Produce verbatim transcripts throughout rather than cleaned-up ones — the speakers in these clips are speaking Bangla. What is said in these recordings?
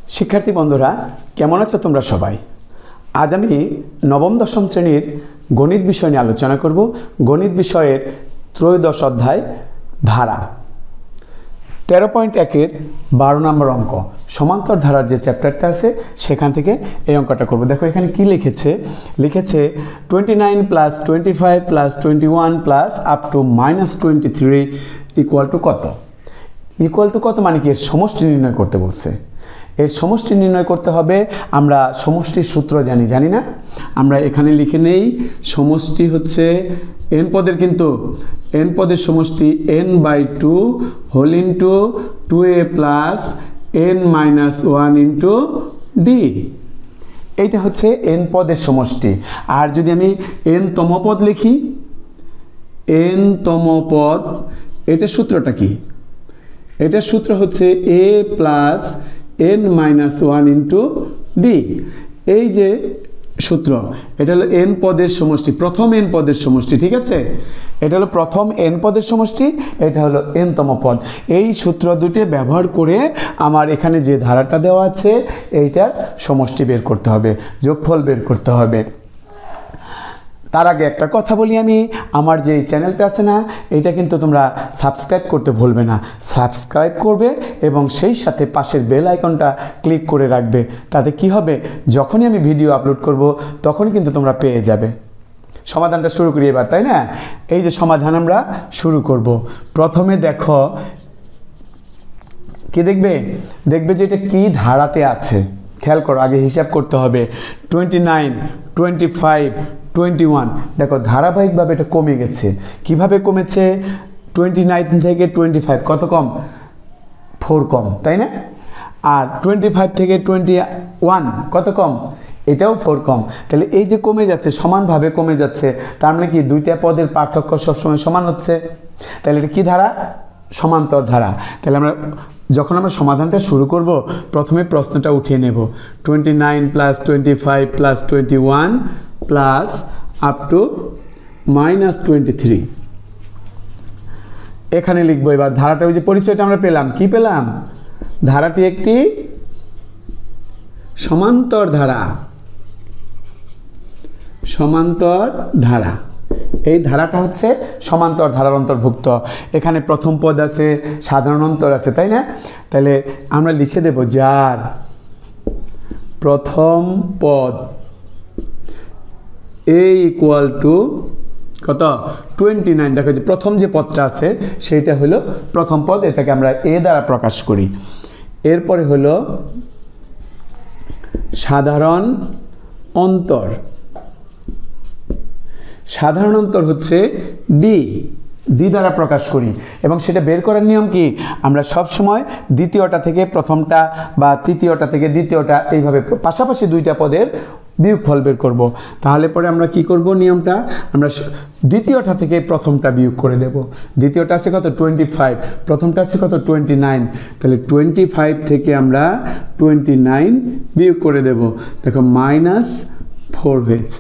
শিক্ষার্থী বন্ধুরা কেমন আছো তোমরা সবাই? আজ আমি নবম দশম শ্রেণীর গণিত বিষয় নিয়ে আলোচনা করব। গণিত বিষয়ের ত্রয়োদশ অধ্যায় ধারা তেরো পয়েন্ট একের বারো নম্বর অঙ্ক সমান্তর ধারার যে চ্যাপ্টারটা আছে সেখান থেকে এই অঙ্কটা করব। দেখো এখানে কি লিখেছে, লিখেছে twenty nine plus twenty five plus twenty one plus up to minus twenty three equal to কত? ইকুয়াল টু কত মানে কি এর সমষ্টি নির্ণয় করতে বলছে। এর সমষ্টি নির্ণয় করতে হবে। আমরা সমষ্টির সূত্র জানি জানি না আমরা এখানে লিখে নেই। সমষ্টি হচ্ছে এন পদের, কিন্তু এন পদের সমষ্টি n by two whole into two a plus n minus one into d. এইটা হচ্ছে এন পদের সমষ্টি। আর যদি আমি এন তম পদ লিখি, এন তম পদ, এটার সূত্রটা কি? এটার সূত্র হচ্ছে a plus n minus one into d. এই যে সূত্র, এটা হলো এন পদের সমষ্টি, প্রথম এন পদের সমষ্টি, ঠিক আছে? এটা হলো প্রথম এন পদের সমষ্টি, এটা হলো এন তম পদ। এই সূত্র দুটি ব্যবহার করে আমার এখানে যে ধারাটা দেওয়া আছে এইটার সমষ্টি বের করতে হবে, যোগফল বের করতে হবে। তার আগে একটা কথা বলি, আমি আমার যে চ্যানেলটা আছে না, এটা কিন্তু তোমরা সাবস্ক্রাইব করতে ভুলবে না। সাবস্ক্রাইব করবে এবং সেই সাথে পাশের বেল আইকনটা ক্লিক করে রাখবে। তাতে কি হবে, যখনই আমি ভিডিও আপলোড করব তখনই কিন্তু তোমরা পেয়ে যাবে। সমাধানটা শুরু করি এবার, তাই না? এই যে সমাধান আমরা শুরু করব। প্রথমে দেখো কি দেখবে, দেখবে যে এটা কি ধারাতে আছে। খেয়াল করো, আগে হিসাব করতে হবে। Twenty nine twenty five twenty one, দেখো ধারাবাহিকভাবে এটা কমে গেছে। কিভাবে কমেছে? টোয়েন্টি নাইন থেকে টোয়েন্টি ফাইভ কত কম? ফোর কম, তাই না? আর টোয়েন্টি ফাইভ থেকে টোয়েন্টি ওয়ান কত কম? এটাও ফোর কম। তাহলে এই যে কমে যাচ্ছে, সমানভাবে কমে যাচ্ছে, তার মানে কি দুইটা পদের পার্থক্য সবসময় সমান হচ্ছে। তাহলে এটা কি ধারা? সমান্তর ধারা। তাহলে আমরা যখন আমরা সমাধানটা শুরু করব প্রথমে প্রশ্নটা উঠিয়ে নেব। Twenty nine plus twenty five plus twenty one plus up to minus twenty three এখানে লিখবো। এবার ধারাটা, ওই যে পরিচয়টা আমরা পেলাম, কি পেলাম? ধারাটি একটি সমান্তর ধারা, সমান্তর ধারা। এই ধারাটা হচ্ছে সমান্তর ধারার অন্তর্ভুক্ত। এখানে প্রথম পদ আছে, সাধারণ অন্তর আছে, তাই না? তাহলে আমরা লিখে দেব যার প্রথম পদ এ ইকুয়াল টু কত? Twenty nine. দেখো যে প্রথম যে পদটা আছে সেইটা হলো প্রথম পদ, এটাকে আমরা এ দ্বারা প্রকাশ করি। এরপরে হলো সাধারণ অন্তর, সাধারণ অন্তর হচ্ছে ডি, ডি দ্বারা প্রকাশ করি। এবং সেটা বের করার নিয়ম কি? আমরা সব সময় দ্বিতীয়টা থেকে প্রথমটা বা তৃতীয়টা থেকে দ্বিতীয়টা, এইভাবে পাশাপাশি দুইটা পদের বিয়োগফল বের করব। তাহলে পরে আমরা কি করব? নিয়মটা আমরা দ্বিতীয়টা থেকে প্রথমটা বিয়োগ করে দেব। দ্বিতীয়টা আছে কত? টোয়েন্টি ফাইভ, প্রথমটা আছে কত? Twenty nine. তাহলে টোয়েন্টি ফাইভ থেকে আমরা টোয়েন্টি নাইন বিয়োগ করে দেব। দেখো মাইনাস ফোর হয়েছে।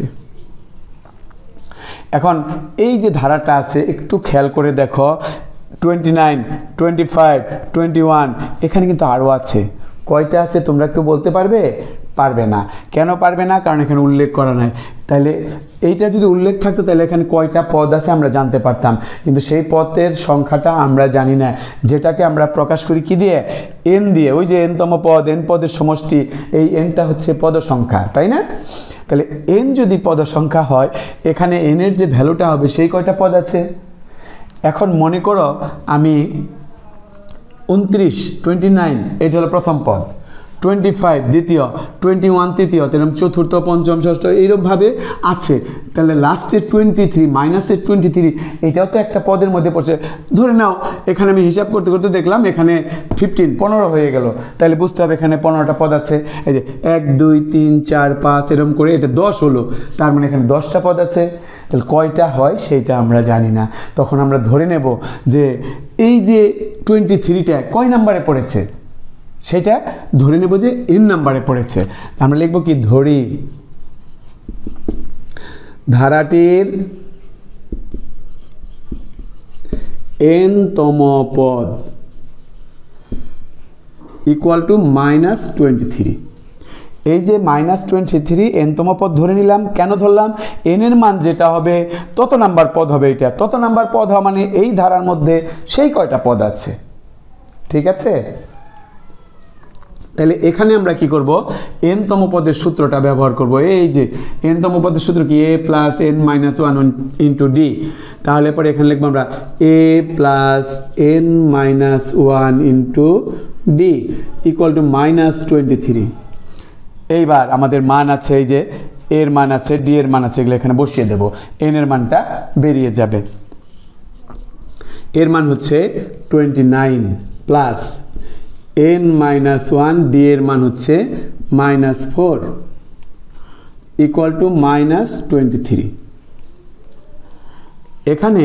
এখন এই যে ধারাটা আছে একটু খেয়াল করে দেখো, twenty nine twenty five twenty one এখানে কিন্তু আরও আছে। কয়টা আছে তোমরা কেউ বলতে পারবে? পারবে না। কেন পারবে না? কারণ এখানে উল্লেখ করা নাই। তাহলে এইটা যদি উল্লেখ থাকতো তাহলে এখানে কয়টা পদ আছে আমরা জানতে পারতাম, কিন্তু সেই পদের সংখ্যাটা আমরা জানি না, যেটাকে আমরা প্রকাশ করি কি দিয়ে? এন দিয়ে। ওই যে এনতম পদ, এন পদের সমষ্টি, এই এনটা হচ্ছে পদ সংখ্যা, তাই না? তাহলে এন যদি পদ সংখ্যা হয়, এখানে এনের যে ভ্যালুটা হবে সেই কয়টা পদ আছে? এখন মনে করো আমি উনত্রিশ, টোয়েন্টি নাইন এটা হলো প্রথম পদ, টোয়েন্টি ফাইভ দ্বিতীয়, টোয়েন্টি ওয়ান তৃতীয়, এরকম চতুর্থ, পঞ্চম, ষষ্ঠ এইরকমভাবে আছে। তাহলে লাস্টের টোয়েন্টি থ্রি মাইনাসের টোয়েন্টি থ্রি এটাও তো একটা পদের মধ্যে পড়ছে। ধরে নাও এখানে আমি হিসাব করতে করতে দেখলাম এখানে ফিফটিন, পনেরো হয়ে গেল। তাহলে বুঝতে হবে এখানে পনেরোটা পদ আছে। এই যে এক দুই তিন চার পাঁচ এরকম করে এটা দশ হলো, তার মানে এখানে দশটা পদ আছে। তাহলে কয়টা হয় সেইটা আমরা জানি না। তখন আমরা ধরে নেব যে এই যে টোয়েন্টি থ্রিটা কয় নাম্বারে পড়েছে সেটা ধরে নেব যে এন নাম্বারে পড়েছে। আমরা লিখব কি? ধরি ধারাটির এন তম পদ equal to minus twenty three. এই যে মাইনাস টোয়েন্টি থ্রি এনতম পদ ধরে নিলাম। কেন ধরলাম? এনের মান যেটা হবে তত নাম্বার পদ হবে এটা। তত নাম্বার পদ হওয়া মানে এই ধারার মধ্যে সেই কয়টা পদ আছে, ঠিক আছে? তাহলে এখানে আমরা কি করব? এনতম পদের সূত্রটা ব্যবহার করব। এই যে এনতম পদের সূত্র কি? A plus n minus one into d. তাহলে পরে এখানে লিখবো আমরা a plus n minus one into d equal to minus twenty three. এইবার আমাদের মান আছে, এই যে এর মান আছে, ডি এর মান আছে, এগুলো এখানে বসিয়ে দেব। এন এর মানটা বেরিয়ে যাবে। এর মান হচ্ছে twenty nine plus n minus one, d এর মান হচ্ছে minus four equal to minus twenty three. এখানে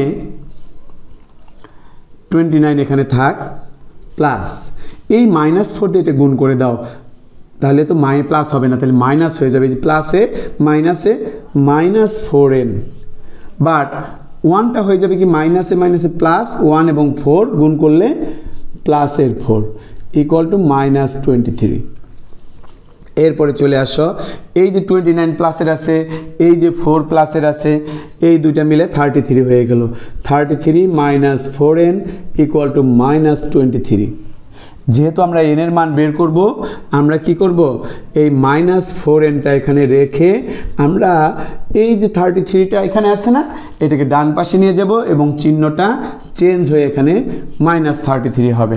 টোয়েন্টি নাইন এখানে থাক, প্লাস এই মাইনাস ফোর দিয়ে এটা গুণ করে দাও, তাহলে তো মাই প্লাস হবে না, তাহলে মাইনাস হয়ে যাবে। প্লাসে মাইনাসে মাইনাস ফোর এন, বাট ওয়ানটা হয়ে যাবে কি মাইনাসে মাইনাসে প্লাস, ওয়ান এবং ফোর গুণ করলে প্লাসের four equal to minus twenty three. এরপরে চলে আসো, এই যে টোয়েন্টি নাইন প্লাসের আছে, এই যে ফোর প্লাসের আছে, এই দুইটা মিলে থার্টি থ্রি হয়ে গেল। Thirty three minus four n equal to minus twenty three. যেহেতু আমরা এনের মান বের করব, আমরা কি করব? এই মাইনাস ফোর এনটা এখানে রেখে আমরা এই যে থার্টি থ্রিটা এখানে আছে না, এটাকে ডান পাশে নিয়ে যাব এবং চিহ্নটা চেঞ্জ হয়ে এখানে মাইনাস থার্টি থ্রি হবে।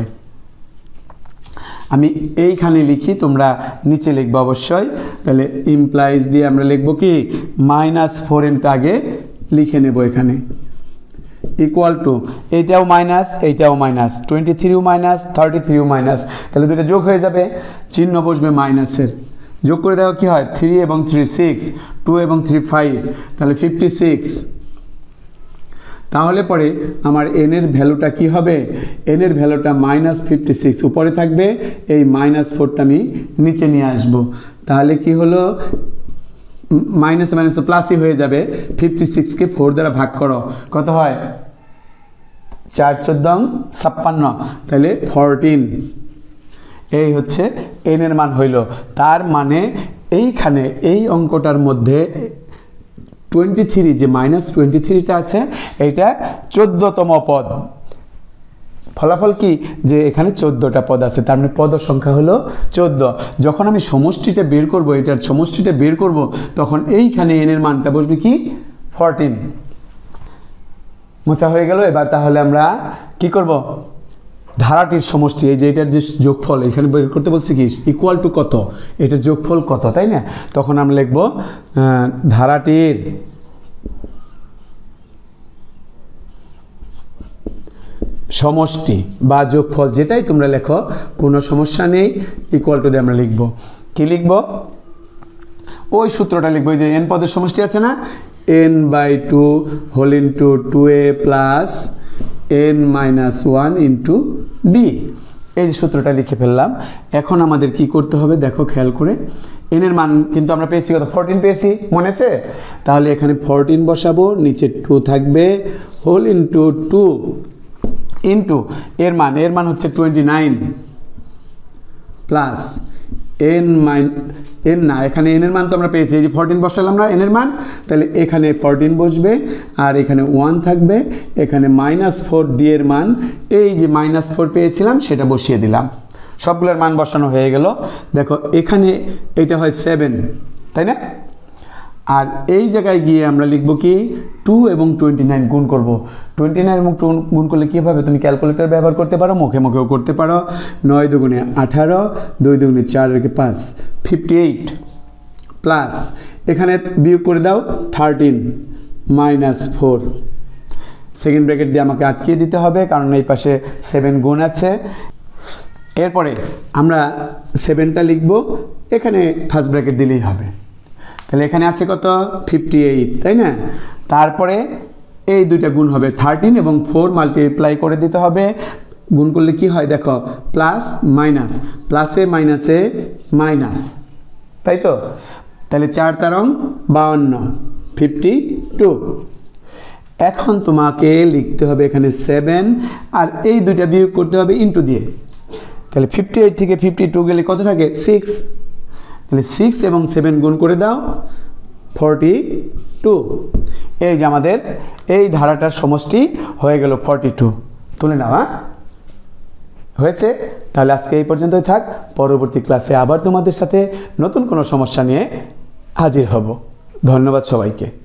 আমি এইখানে লিখি, তোমরা নিচে লিখবো অবশ্যই। তাহলে ইমপ্লাইজ দিয়ে আমরা লিখবো কি মাইনাস ফোর এনটা আগে লিখে নেব এখানে, ইকুয়াল টু এইটাও মাইনাস, এইটাও মাইনাস, টোয়েন্টি থ্রিও মাইনাস, থার্টি থ্রিও মাইনাস, তাহলে দুটো যোগ হয়ে যাবে, চিহ্ন বসবে মাইনাসের। যোগ করে দেওয়া কি হয়? থ্রি এবং থ্রি সিক্স, টু এবং থ্রি ফাইভ, তাহলে ফিফটি সিক্স। তাহলে পরে আমার এনের ভ্যালুটা কি হবে? এনের ভ্যালুটা মাইনাস ফিফটি সিক্স উপরে থাকবে, এই মাইনাস ফোরটা আমি নিচে নিয়ে আসবো। তাহলে কি হলো? মাইনাস মাইনাস প্লাসই হয়ে যাবে। ফিফটি সিক্সকে ফোর দ্বারা ভাগ করো, কত হয়? চার চোদ্দ ছাপ্পান্ন, তাহলে ফোরটিন। এই হচ্ছে এনের মান হইল। তার মানে এইখানে এই অঙ্কটার মধ্যে টোয়েন্টি থ্রি যে মাইনাস টোয়েন্টি থ্রিটা আছে, এইটা চোদ্দতম পদ। ফলাফল কি? যে এখানে চোদ্দোটা পদ আছে, তার মানে পদ সংখ্যা হলো চোদ্দ। যখন আমি সমষ্টিটা বের করব, এটার সমষ্টিটা বের করব, তখন এইখানে এনের মানটা বসবে কি ফোরটিন। মোছা হয়ে গেল। এবার তাহলে আমরা কি করব? ধারাটির সমষ্টি, এই যে এটার যে যোগফল এখানে বের করতে বলছি কি ইকুয়াল টু কত, এটার যোগফল কত, তাই না? তখন আমরা লিখব ধারাটির সমষ্টি বা যোগফল, যেটাই তোমরা লেখো কোনো সমস্যা নেই, ইকুয়াল টু দিয়ে আমরা লিখব। কি লিখব? ওই সূত্রটা লিখবো, যে এন পদের সমষ্টি আছে না, n by two whole into two a plus n minus one into d. এই যে সূত্রটা লিখে ফেললাম। এখন আমাদের কি করতে হবে দেখো খেয়াল করে। এনের মান কিন্তু আমরা পেয়েছি কত? ফোরটিন পেয়েছি, মনে আছে? তাহলে এখানে ফোরটিন বসাবো, নিচে টু থাকবে, হোল ইন্টু টু ইন্টু এর মান, এর মান হচ্ছে twenty nine plus n minus n না, এখানে এনের মান তো আমরা পেয়েছি, এই যে ফোরটিন বসালাম না এনের মান, তাহলে এখানে ফোরটিন বসবে আর এখানে ওয়ান থাকবে, এখানে মাইনাস ফোর ডি এর মান, এই যে মাইনাস ফোর পেয়েছিলাম সেটা বসিয়ে দিলাম। সবগুলোর মান বসানো হয়ে গেল। দেখো এখানে এটা হয় সেভেন, তাই না? আর এই জায়গায় গিয়ে আমরা লিখব কি টু এবং টোয়েন্টি নাইন গুণ করবো। টোয়েন্টি নাইন এবং টু গুণ করলে কীভাবে? তুমি ক্যালকুলেটর ব্যবহার করতে পারো, মুখে মুখেও করতে পারো। নয় দুগুণে আঠারো, দুই দুগুণে চার রেখে পাঁচ, ফিফটি এইট প্লাস এখানে বিয়োগ করে দাও thirteen minus four. Second bracket দিয়ে আমাকে আটকিয়ে দিতে হবে, কারণ এই পাশে সেভেন গুণ আছে। এরপরে আমরা সেভেনটা লিখব, এখানে ফার্স্ট ব্র্যাকেট দিলেই হবে। তাহলে এখানে আছে কত? ফিফটি এইট, তাই না? তারপরে এই দুইটা গুণ হবে, থার্টিন এবং ফোর মাল্টিপ্লাই করে দিতে হবে। গুণ করলে কি হয় দেখো, প্লাস মাইনাস, প্লাসে মাইনাসে মাইনাস, তাই তো? তাহলে চার তারং বাউন্ন, ফিফটি টু। এখন তোমাকে লিখতে হবে এখানে সেভেন, আর এই দুইটা বিয়োগ করতে হবে ইন্টু দিয়ে। তাহলে ফিফটি এইট থেকে ফিফটি টু গেলে কত থাকে সিক্স, তাহলে সিক্স এবং সেভেন গুণ করে দাও ফর্টি টু। এই যে আমাদের এই ধারাটার সমষ্টি হয়ে গেল ফর্টি টু। তুলে নাও, হ্যাঁ হয়েছে। তাহলে আজকে এই পর্যন্তই থাক, পরবর্তী ক্লাসে আবার তোমাদের সাথে নতুন কোনো সমস্যা নিয়ে হাজির হব। ধন্যবাদ সবাইকে।